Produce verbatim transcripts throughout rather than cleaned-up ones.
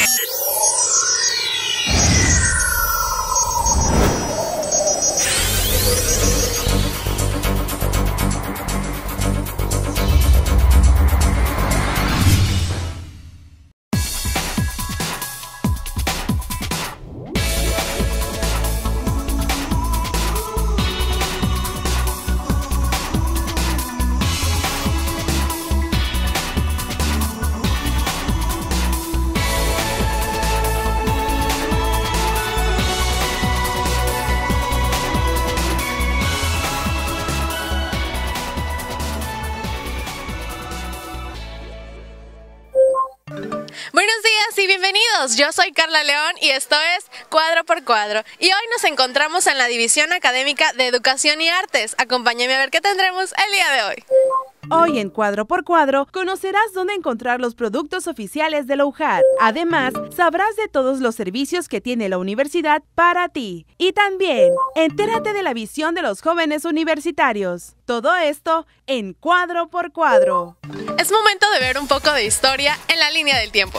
Yo soy Carla León y esto es Cuadro por Cuadro. Y hoy nos encontramos en la División Académica de Educación y Artes. Acompáñame a ver qué tendremos el día de hoy. Hoy en Cuadro por Cuadro conocerás dónde encontrar los productos oficiales de la U J A D. Además, sabrás de todos los servicios que tiene la universidad para ti. Y también, entérate de la visión de los jóvenes universitarios. Todo esto en Cuadro por Cuadro. Es momento de ver un poco de historia en la línea del tiempo.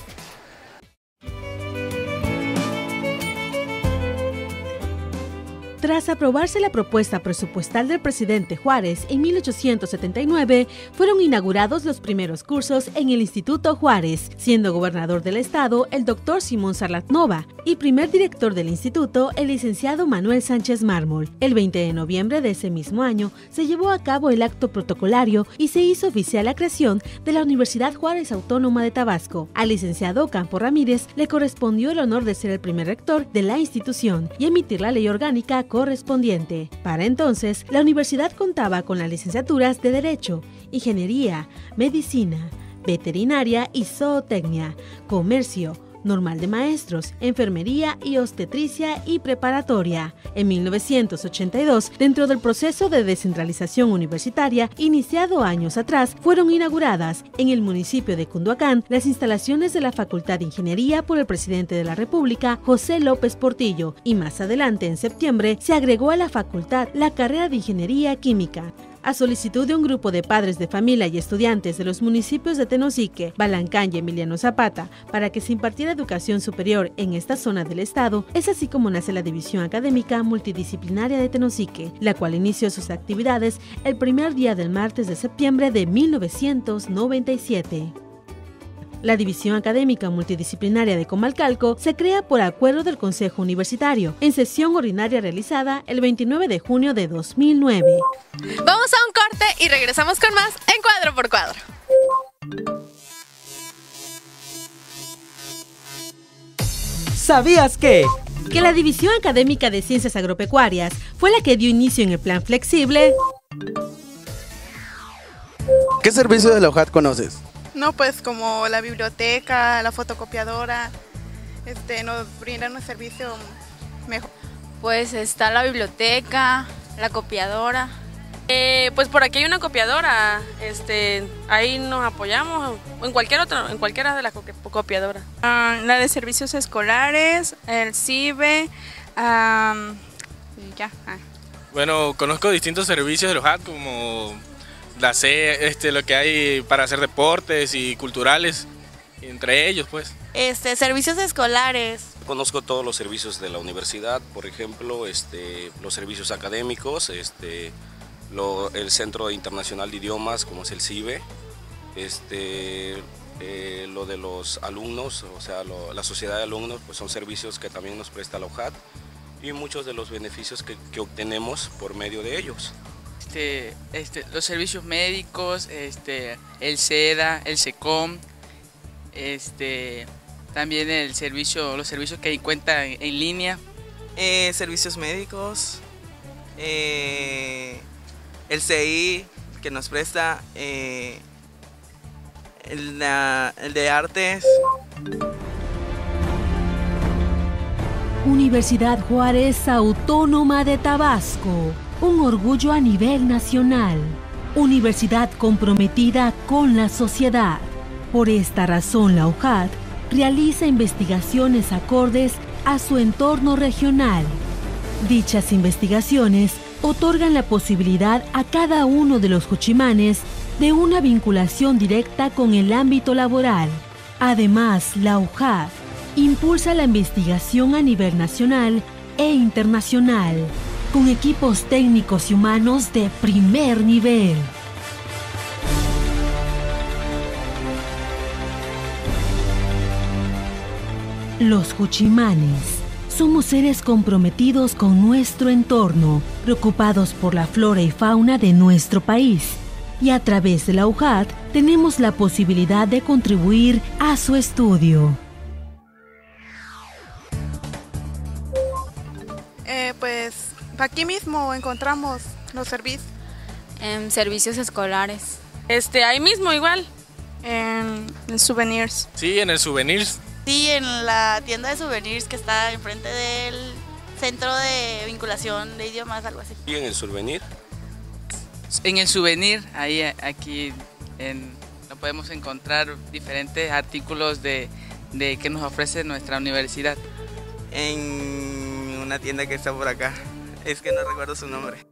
Tras aprobarse la propuesta presupuestal del presidente Juárez en mil ochocientos setenta y nueve, fueron inaugurados los primeros cursos en el Instituto Juárez, siendo gobernador del estado el doctor Simón Sarlatnova y primer director del instituto el licenciado Manuel Sánchez Mármol. El veinte de noviembre de ese mismo año se llevó a cabo el acto protocolario y se hizo oficial la creación de la Universidad Juárez Autónoma de Tabasco. Al licenciado Campo Ramírez le correspondió el honor de ser el primer rector de la institución y emitir la ley orgánica correspondiente. Para entonces, la universidad contaba con las licenciaturas de Derecho, Ingeniería, Medicina, Veterinaria y Zootecnia, Comercio, Normal de Maestros, Enfermería y Obstetricia y Preparatoria. En mil novecientos ochenta y dos, dentro del proceso de descentralización universitaria iniciado años atrás, fueron inauguradas en el municipio de Cunduacán las instalaciones de la Facultad de Ingeniería por el presidente de la República, José López Portillo, y más adelante, en septiembre, se agregó a la facultad la carrera de Ingeniería Química. A solicitud de un grupo de padres de familia y estudiantes de los municipios de Tenosique, Balancán y Emiliano Zapata, para que se impartiera educación superior en esta zona del estado, es así como nace la División Académica Multidisciplinaria de Tenosique, la cual inició sus actividades el primer día del martes de septiembre de mil novecientos noventa y siete. La División Académica Multidisciplinaria de Comalcalco se crea por acuerdo del Consejo Universitario, en sesión ordinaria realizada el veintinueve de junio de dos mil nueve. Vamos a un corte y regresamos con más en Cuadro por Cuadro. ¿Sabías que? Que la División Académica de Ciencias Agropecuarias fue la que dio inicio en el Plan Flexible. ¿Qué servicios de la U J A D conoces? No, pues como la biblioteca, la fotocopiadora, este, nos brindan un servicio mejor. Pues está la biblioteca, la copiadora. Eh, pues por aquí hay una copiadora, este, ahí nos apoyamos, o en cualquier otra, en cualquiera de las copiadoras. Uh, la de servicios escolares, el CIBE, um, y ya. Ah. Bueno, conozco distintos servicios de la U J A D como la C, este, lo que hay para hacer deportes y culturales, entre ellos pues. Este, servicios escolares. Conozco todos los servicios de la universidad, por ejemplo, este, los servicios académicos, este, lo, el Centro Internacional de Idiomas, como es el CIBE, este, eh, lo de los alumnos, o sea, lo, la sociedad de alumnos, pues son servicios que también nos presta la U J A D y muchos de los beneficios que, que obtenemos por medio de ellos. Este, este, los servicios médicos, este, el SEDA, el SECOM, este, también el servicio, los servicios que encuentran en, en línea. Eh, servicios médicos, eh, el C I que nos presta, eh, el, la, el de artes. Universidad Juárez Autónoma de Tabasco, un orgullo a nivel nacional. Universidad comprometida con la sociedad. Por esta razón, la U J A D realiza investigaciones acordes a su entorno regional. Dichas investigaciones otorgan la posibilidad a cada uno de los juchimanes de una vinculación directa con el ámbito laboral, Además, la U J A D impulsa la investigación a nivel nacional e internacional, con equipos técnicos y humanos de primer nivel. Los juchimanes somos seres comprometidos con nuestro entorno, preocupados por la flora y fauna de nuestro país. Y a través de la U J A D tenemos la posibilidad de contribuir a su estudio. Eh, pues aquí mismo encontramos los servicios. En servicios escolares. Este, ahí mismo igual. En, en souvenirs. Sí, en el souvenirs. Sí, en la tienda de souvenirs que está enfrente del centro de vinculación de idiomas, algo así. ¿Y en el souvenir? En el souvenir, ahí aquí en, no podemos encontrar diferentes artículos de, de que nos ofrece nuestra universidad. En una tienda que está por acá, es que no recuerdo su nombre.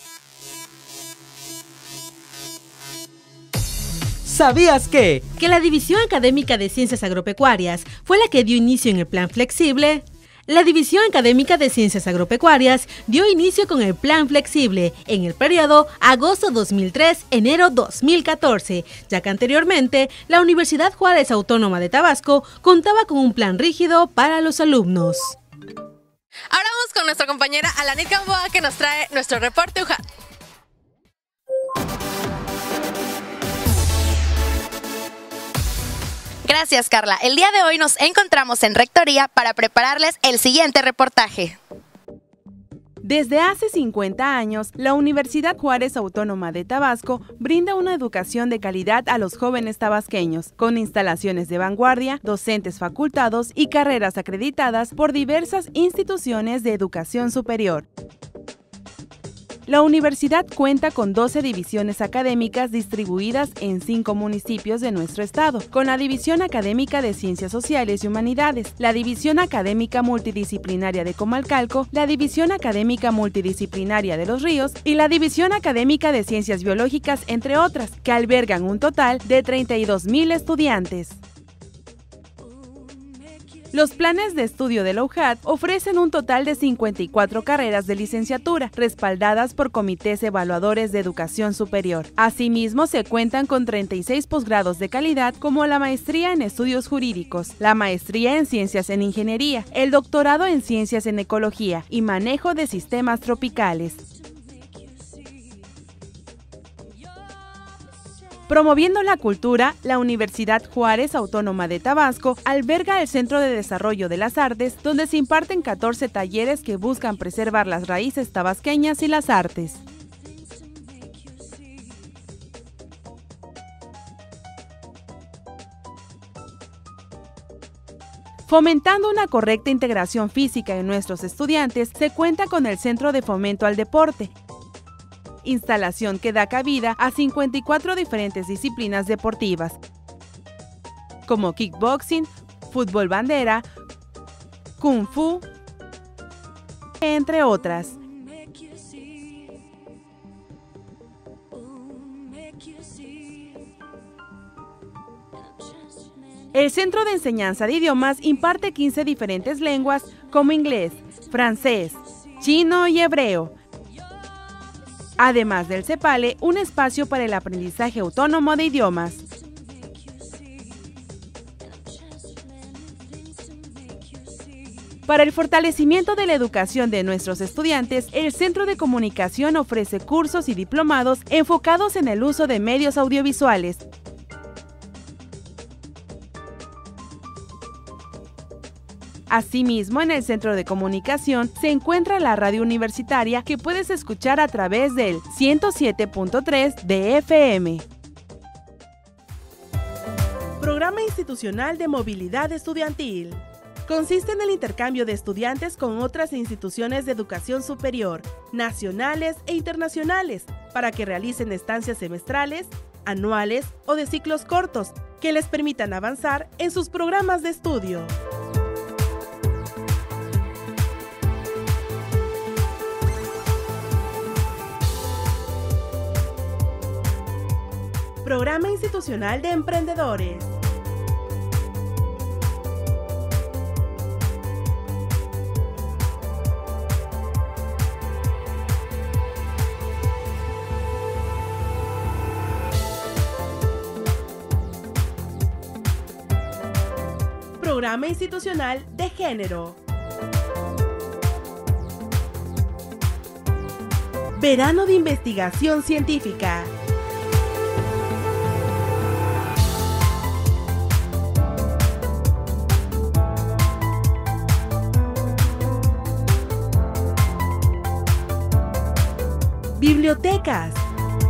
¿Sabías que? Que la División Académica de Ciencias Agropecuarias fue la que dio inicio en el Plan Flexible. La División Académica de Ciencias Agropecuarias dio inicio con el Plan Flexible en el periodo agosto dos mil tres - enero dos mil catorce, ya que anteriormente la Universidad Juárez Autónoma de Tabasco contaba con un plan rígido para los alumnos. Ahora vamos con nuestra compañera Alanit Gamboa, que nos trae nuestro reporte U J A D. Gracias, Carla. El día de hoy nos encontramos en Rectoría para prepararles el siguiente reportaje. Desde hace cincuenta años, la Universidad Juárez Autónoma de Tabasco brinda una educación de calidad a los jóvenes tabasqueños, con instalaciones de vanguardia, docentes facultados y carreras acreditadas por diversas instituciones de educación superior. La universidad cuenta con doce divisiones académicas distribuidas en cinco municipios de nuestro estado, con la División Académica de Ciencias Sociales y Humanidades, la División Académica Multidisciplinaria de Comalcalco, la División Académica Multidisciplinaria de Los Ríos y la División Académica de Ciencias Biológicas, entre otras, que albergan un total de treinta y dos mil estudiantes. Los planes de estudio de la U J A D ofrecen un total de cincuenta y cuatro carreras de licenciatura, respaldadas por comités evaluadores de educación superior. Asimismo, se cuentan con treinta y seis posgrados de calidad, como la maestría en estudios jurídicos, la maestría en ciencias en ingeniería, el doctorado en ciencias en ecología y manejo de sistemas tropicales. Promoviendo la cultura, la Universidad Juárez Autónoma de Tabasco alberga el Centro de Desarrollo de las Artes, donde se imparten catorce talleres que buscan preservar las raíces tabasqueñas y las artes. Fomentando una correcta integración física en nuestros estudiantes, se cuenta con el Centro de Fomento al Deporte, instalación que da cabida a cincuenta y cuatro diferentes disciplinas deportivas, como kickboxing, fútbol bandera, kung fu, entre otras. El Centro de Enseñanza de Idiomas imparte quince diferentes lenguas como inglés, francés, chino y hebreo, además del CEPALE, un espacio para el aprendizaje autónomo de idiomas. Para el fortalecimiento de la educación de nuestros estudiantes, el Centro de Comunicación ofrece cursos y diplomados enfocados en el uso de medios audiovisuales. Asimismo, en el Centro de Comunicación se encuentra la radio universitaria que puedes escuchar a través del ciento siete punto tres de F M. Programa Institucional de Movilidad Estudiantil. Consiste en el intercambio de estudiantes con otras instituciones de educación superior, nacionales e internacionales, para que realicen estancias semestrales, anuales o de ciclos cortos, que les permitan avanzar en sus programas de estudio. Programa Institucional de Emprendedores. Programa Institucional de Género. Verano de Investigación Científica. Bibliotecas.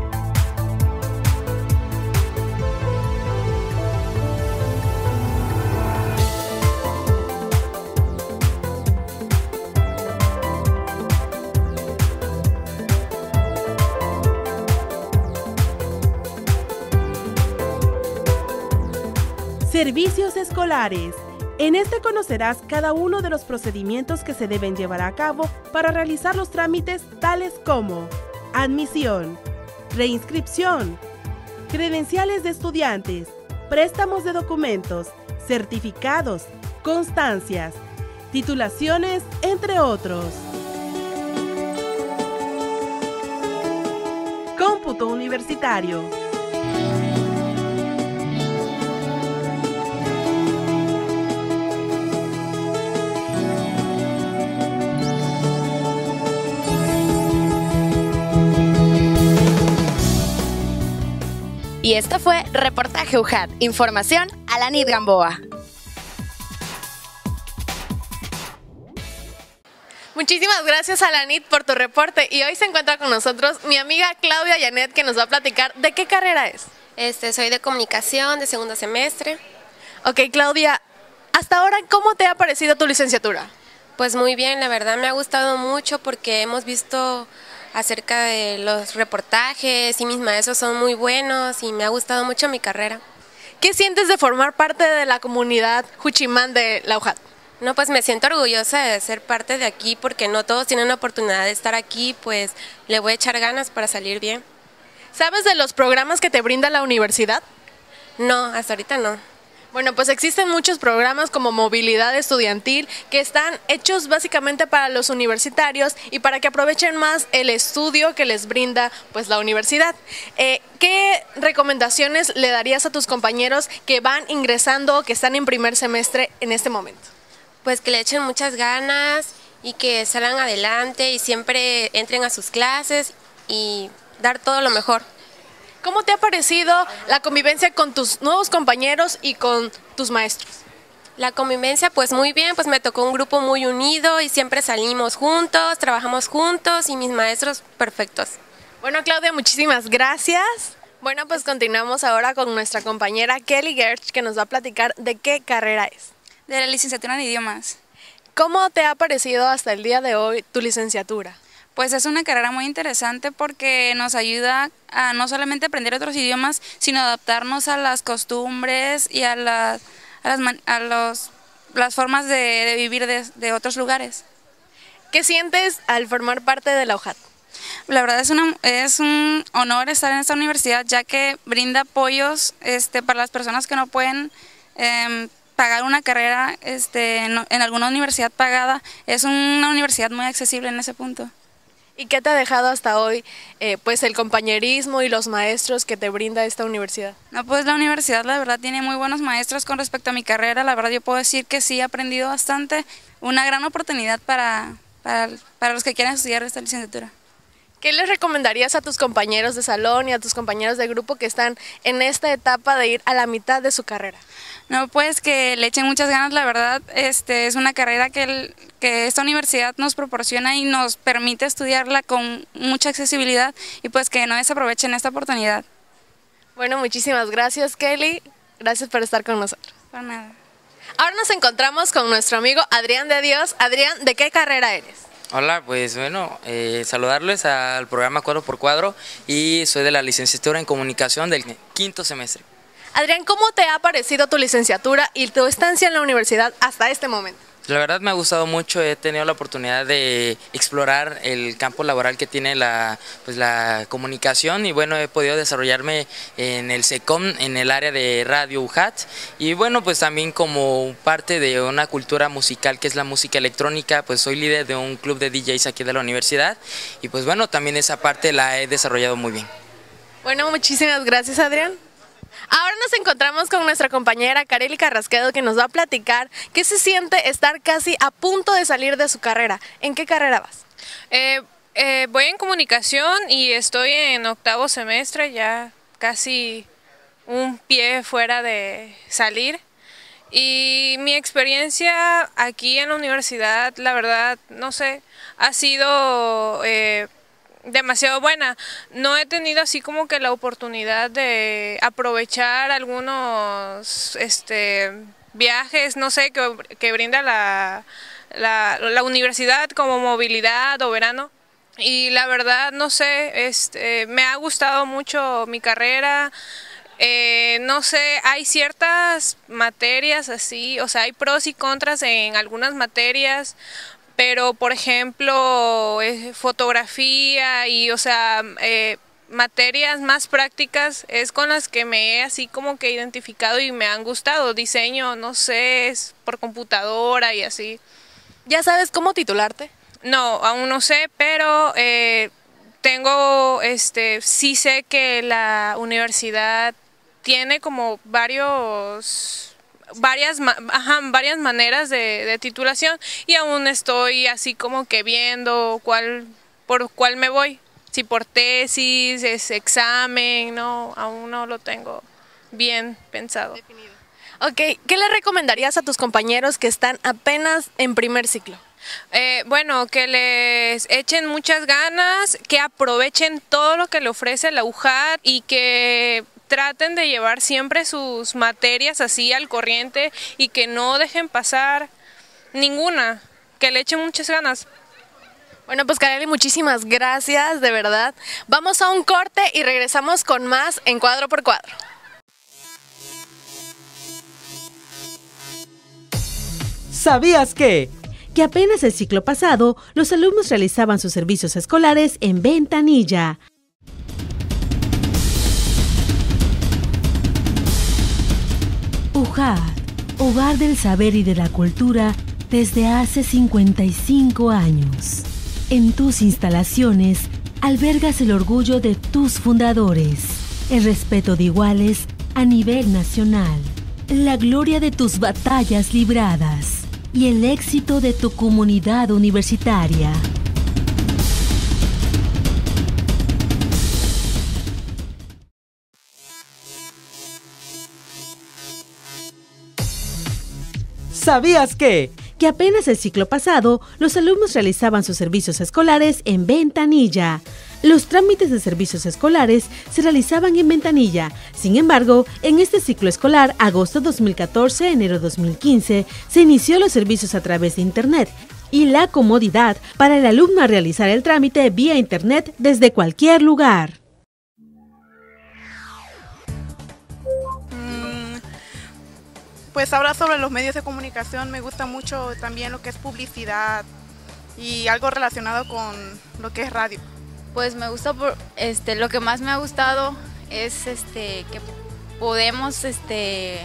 Servicios escolares. En este conocerás cada uno de los procedimientos que se deben llevar a cabo para realizar los trámites tales como admisión, reinscripción, credenciales de estudiantes, préstamos de documentos, certificados, constancias, titulaciones, entre otros. Cómputo universitario. Y esto fue Reportaje U J A T. Información a la Nid Gamboa. Muchísimas gracias a la Nid por tu reporte y hoy se encuentra con nosotros mi amiga Claudia Janet, que nos va a platicar de qué carrera es. Este, soy de comunicación, de segundo semestre. Ok, Claudia, hasta ahora, ¿cómo te ha parecido tu licenciatura? Pues muy bien, la verdad me ha gustado mucho porque hemos visto acerca de los reportajes y mis maestros son muy buenos y me ha gustado mucho mi carrera. ¿Qué sientes de formar parte de la comunidad Juchimán de la U J A T? No, pues me siento orgullosa de ser parte de aquí porque no todos tienen la oportunidad de estar aquí, pues le voy a echar ganas para salir bien. ¿Sabes de los programas que te brinda la universidad? No, hasta ahorita no. Bueno, pues existen muchos programas como movilidad estudiantil que están hechos básicamente para los universitarios y para que aprovechen más el estudio que les brinda pues la universidad. Eh, ¿Qué recomendaciones le darías a tus compañeros que van ingresando o que están en primer semestre en este momento? Pues que le echen muchas ganas y que salgan adelante y siempre entren a sus clases y dar todo lo mejor. ¿Cómo te ha parecido la convivencia con tus nuevos compañeros y con tus maestros? La convivencia, pues muy bien, pues me tocó un grupo muy unido y siempre salimos juntos, trabajamos juntos y mis maestros perfectos. Bueno, Claudia, muchísimas gracias. Bueno, pues continuamos ahora con nuestra compañera Kelly Gertz, que nos va a platicar de qué carrera es. De la licenciatura en idiomas. ¿Cómo te ha parecido hasta el día de hoy tu licenciatura? Pues es una carrera muy interesante porque nos ayuda a no solamente aprender otros idiomas, sino adaptarnos a las costumbres y a, la, a, las, a los, las formas de, de vivir de, de otros lugares. ¿Qué sientes al formar parte de la U J A T? La verdad es, una, es un honor estar en esta universidad, ya que brinda apoyos este, para las personas que no pueden eh, pagar una carrera este, en, en alguna universidad pagada. Es una universidad muy accesible en ese punto. ¿Y qué te ha dejado hasta hoy eh, pues el compañerismo y los maestros que te brinda esta universidad? No, pues la universidad la verdad tiene muy buenos maestros con respecto a mi carrera. La verdad yo puedo decir que sí he aprendido bastante. Una gran oportunidad para, para, para los que quieran estudiar esta licenciatura. ¿Qué les recomendarías a tus compañeros de salón y a tus compañeros de grupo que están en esta etapa de ir a la mitad de su carrera? No, pues que le echen muchas ganas, la verdad. Este, es una carrera que, el, que esta universidad nos proporciona y nos permite estudiarla con mucha accesibilidad y pues que no desaprovechen esta oportunidad. Bueno, muchísimas gracias, Kelly. Gracias por estar con nosotros. Por nada. Ahora nos encontramos con nuestro amigo Adrián de Dios. Adrián, ¿de qué carrera eres? Hola, pues bueno, eh, saludarles al programa Cuadro por Cuadro y soy de la licenciatura en comunicación del quinto semestre. Adrián, ¿cómo te ha parecido tu licenciatura y tu estancia en la universidad hasta este momento? La verdad me ha gustado mucho, he tenido la oportunidad de explorar el campo laboral que tiene la, pues, la comunicación y bueno, he podido desarrollarme en el SECOM, en el área de radio U J A T y bueno, pues también como parte de una cultura musical que es la música electrónica, pues soy líder de un club de D Js aquí de la universidad y pues bueno, también esa parte la he desarrollado muy bien. Bueno, muchísimas gracias, Adrián. Ahora nos encontramos con nuestra compañera Kareli Carrasquedo, que nos va a platicar qué se siente estar casi a punto de salir de su carrera. ¿En qué carrera vas? Eh, eh, voy en comunicación y estoy en octavo semestre, ya casi un pie fuera de salir. Y mi experiencia aquí en la universidad, la verdad, no sé, ha sido eh, demasiado buena. No he tenido así como que la oportunidad de aprovechar algunos este, viajes, no sé, que, que brinda la, la, la universidad como movilidad o verano. Y la verdad, no sé, este, me ha gustado mucho mi carrera. Eh, no sé, hay ciertas materias así, o sea, hay pros y contras en algunas materias, pero por ejemplo, eh, fotografía y, o sea, eh, materias más prácticas es con las que me he así como que identificado y me han gustado. Diseño, no sé, es por computadora y así. ¿Ya sabes cómo titularte? No, aún no sé, pero eh, tengo, este, sí sé que la universidad tiene como varios, varias, ajá, varias maneras de, de titulación y aún estoy así como que viendo cuál, por cuál me voy. Si por tesis, es examen, no, aún no lo tengo bien pensado. Definido. Ok, ¿qué le recomendarías a tus compañeros que están apenas en primer ciclo? Eh, bueno, que les echen muchas ganas, que aprovechen todo lo que le ofrece la U J A T y que traten de llevar siempre sus materias así al corriente y que no dejen pasar ninguna, que le echen muchas ganas. Bueno, pues Kareli, muchísimas gracias, de verdad. Vamos a un corte y regresamos con más en Cuadro por Cuadro. ¿Sabías que? Que apenas el ciclo pasado, los alumnos realizaban sus servicios escolares en Ventanilla. U J A T, hogar del saber y de la cultura desde hace cincuenta y cinco años. En tus instalaciones albergas el orgullo de tus fundadores, el respeto de iguales a nivel nacional, la gloria de tus batallas libradas y el éxito de tu comunidad universitaria. ¿Sabías que? Que apenas el ciclo pasado, los alumnos realizaban sus servicios escolares en Ventanilla. Los trámites de servicios escolares se realizaban en Ventanilla. Sin embargo, en este ciclo escolar, agosto dos mil catorce, enero dos mil quince, se inició los servicios a través de Internet y la comodidad para el alumno a realizar el trámite vía Internet desde cualquier lugar. Pues ahora sobre los medios de comunicación me gusta mucho también lo que es publicidad y algo relacionado con lo que es radio. Pues me gusta, por, este, lo que más me ha gustado es este, que podemos, este,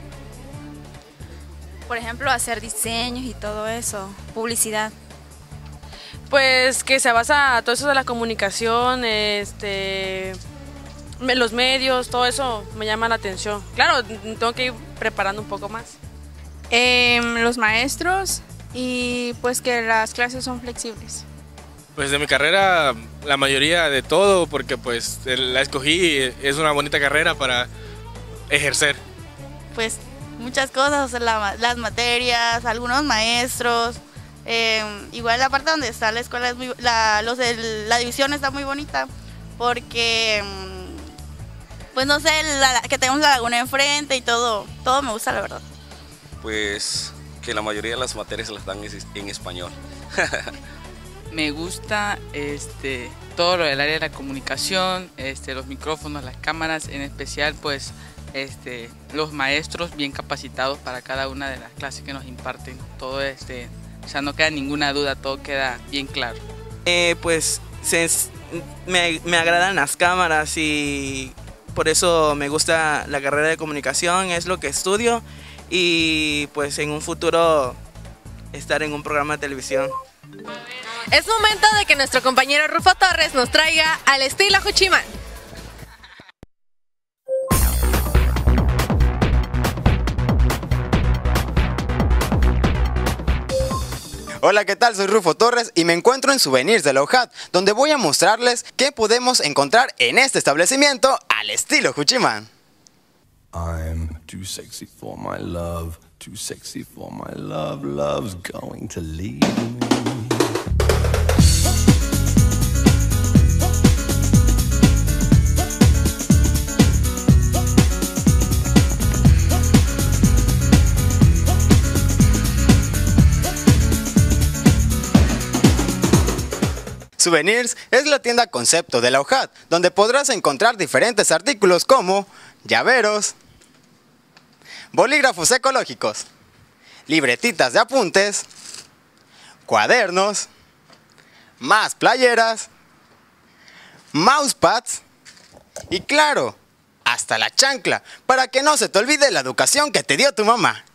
por ejemplo, hacer diseños y todo eso, publicidad. Pues que se basa todo eso de la comunicación, este... los medios, todo eso me llama la atención. Claro, tengo que ir preparando un poco más. Eh, los maestros y pues que las clases son flexibles. Pues de mi carrera, la mayoría de todo, porque pues la escogí, es una bonita carrera para ejercer. Pues muchas cosas, o sea, la, las materias, algunos maestros, eh, igual la parte donde está la escuela, es muy, la, los de, la división está muy bonita, porque... pues no sé, la, que tenemos la laguna enfrente y todo, todo me gusta la verdad. Pues que la mayoría de las materias las dan en español. Me gusta este, todo lo del área de la comunicación, este, los micrófonos, las cámaras, en especial pues este, los maestros bien capacitados para cada una de las clases que nos imparten. Todo este, o sea, no queda ninguna duda, todo queda bien claro. Eh, pues se, me, me agradan las cámaras y por eso me gusta la carrera de comunicación, es lo que estudio y pues en un futuro estar en un programa de televisión. Es momento de que nuestro compañero Rufo Torres nos traiga al estilo Juchimán. Hola, ¿qué tal? Soy Rufo Torres y me encuentro en Souvenirs de la U J A T, donde voy a mostrarles qué podemos encontrar en este establecimiento al estilo Juchimán. I'm too sexy for my love, too sexy for my love, love's going to leave me. Souvenirs es la tienda concepto de la U J A T, donde podrás encontrar diferentes artículos como llaveros, bolígrafos ecológicos, libretitas de apuntes, cuadernos, más playeras, mousepads y claro, hasta la chancla, para que no se te olvide la educación que te dio tu mamá.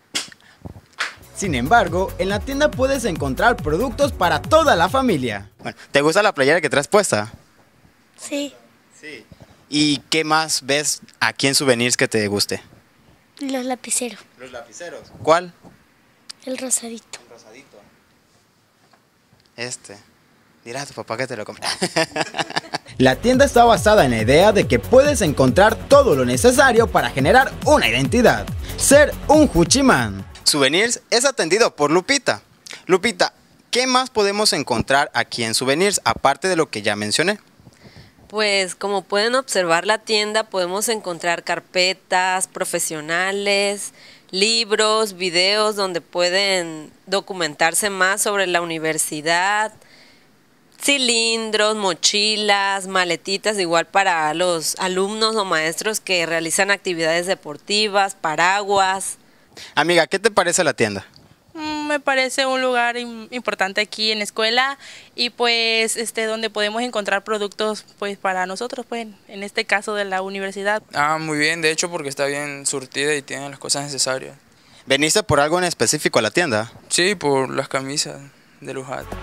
Sin embargo, en la tienda puedes encontrar productos para toda la familia. Bueno, ¿te gusta la playera que traes puesta? Sí. Sí. ¿Y qué más ves aquí en Souvenirs que te guste? Los lapiceros. Los lapiceros. ¿Cuál? El rosadito. El rosadito. Este. Dirá a tu papá que te lo compre. La tienda está basada en la idea de que puedes encontrar todo lo necesario para generar una identidad. Ser un Juchimán. Souvenirs es atendido por Lupita. Lupita, ¿qué más podemos encontrar aquí en Souvenirs aparte de lo que ya mencioné? Pues como pueden observar la tienda podemos encontrar carpetas profesionales, libros, videos donde pueden documentarse más sobre la universidad, cilindros, mochilas, maletitas igual para los alumnos o maestros que realizan actividades deportivas, paraguas. Amiga, ¿qué te parece la tienda? Me parece un lugar importante aquí en la escuela y pues este donde podemos encontrar productos pues para nosotros, pues en este caso de la universidad. Ah, muy bien, de hecho porque está bien surtida y tiene las cosas necesarias. ¿Veniste por algo en específico a la tienda? Sí, por las camisas de U J A T.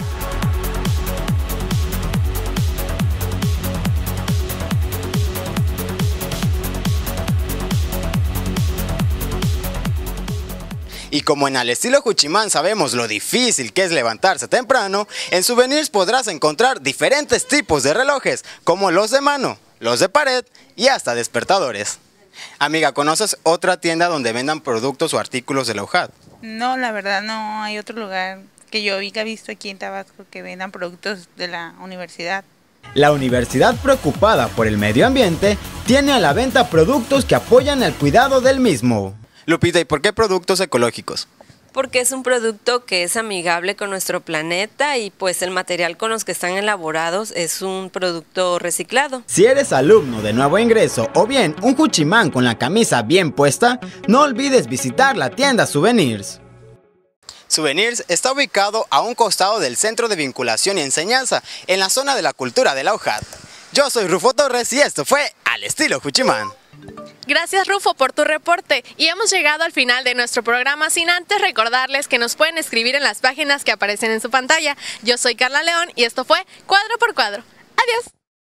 Y como en Al Estilo Juchimán sabemos lo difícil que es levantarse temprano, en Souvenirs podrás encontrar diferentes tipos de relojes, como los de mano, los de pared y hasta despertadores. Amiga, ¿conoces otra tienda donde vendan productos o artículos de la U J A T? No, la verdad no hay otro lugar que yo haya visto aquí en Tabasco que vendan productos de la universidad. La universidad, preocupada por el medio ambiente, tiene a la venta productos que apoyan el cuidado del mismo. Lupita, ¿y por qué productos ecológicos? Porque es un producto que es amigable con nuestro planeta y pues el material con los que están elaborados es un producto reciclado. Si eres alumno de nuevo ingreso o bien un Juchimán con la camisa bien puesta, no olvides visitar la tienda Souvenirs. Souvenirs está ubicado a un costado del Centro de Vinculación y Enseñanza, en la zona de la cultura de la U J A T. Yo soy Rufo Torres y esto fue Al Estilo Juchimán. Gracias, Rufo, por tu reporte. Y hemos llegado al final de nuestro programa, sin antes recordarles que nos pueden escribir en las páginas que aparecen en su pantalla. Yo soy Carla León y esto fue Cuadro por Cuadro. Adiós.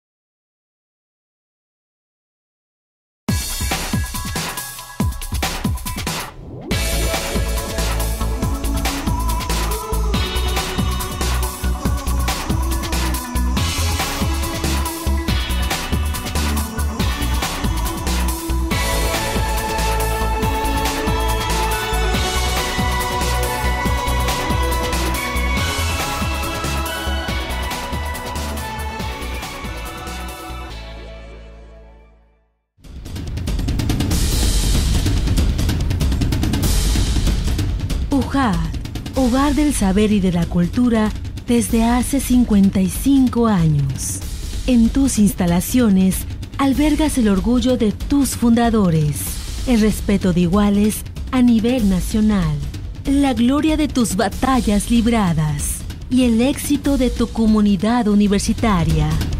U J A T, hogar del saber y de la cultura desde hace cincuenta y cinco años. En tus instalaciones albergas el orgullo de tus fundadores, el respeto de iguales a nivel nacional, la gloria de tus batallas libradas y el éxito de tu comunidad universitaria.